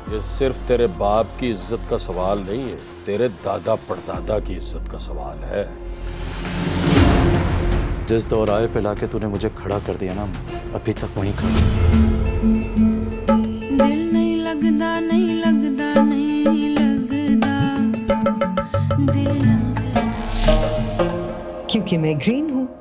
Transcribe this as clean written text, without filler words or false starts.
ये सिर्फ तेरे बाप की इज्जत का सवाल नहीं है, तेरे दादा परदादा की इज्जत का सवाल है। जिस दौराहे पे लाके तूने मुझे खड़ा कर दिया ना, अभी तक वहीं खड़ा। दिल नहीं लगदा, नहीं लगदा, नहीं लगदा, दिल लगदा। क्योंकि मैं ग्रीन हूँ।